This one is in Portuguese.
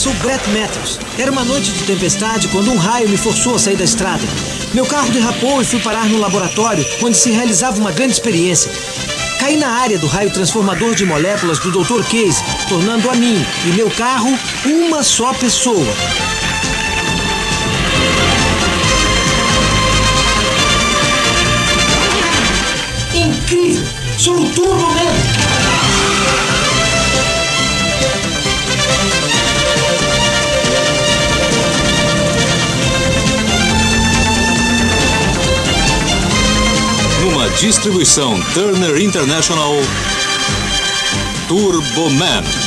Sou Brett Matthews. Era uma noite de tempestade quando um raio me forçou a sair da estrada. Meu carro derrapou e fui parar no laboratório, onde se realizava uma grande experiência. Caí na área do raio transformador de moléculas do Dr. Case, tornando a mim e meu carro uma só pessoa. Incrível! Sou o Turbo Man! Numa distribuição Turner International, Turbo Man.